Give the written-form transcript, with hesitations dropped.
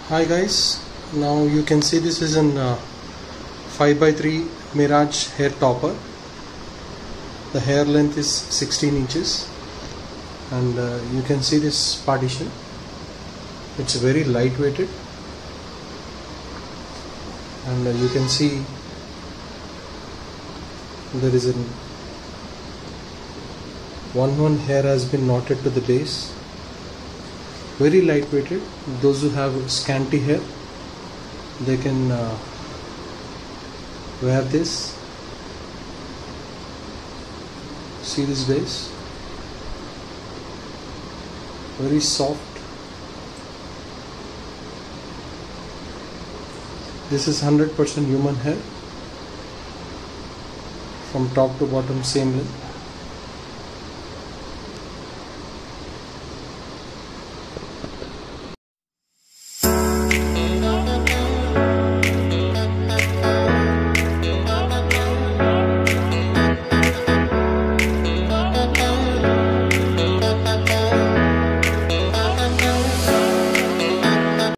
Hi guys, now you can see this is an 5x3 Mirage hair topper. The hair length is 16 inches and you can see this partition. It's very lightweighted and you can see there is one hair has been knotted to the base. Very lightweighted. Those who have scanty hair, they can wear this. See this base, very soft. This is 100% human hair, from top to bottom same length.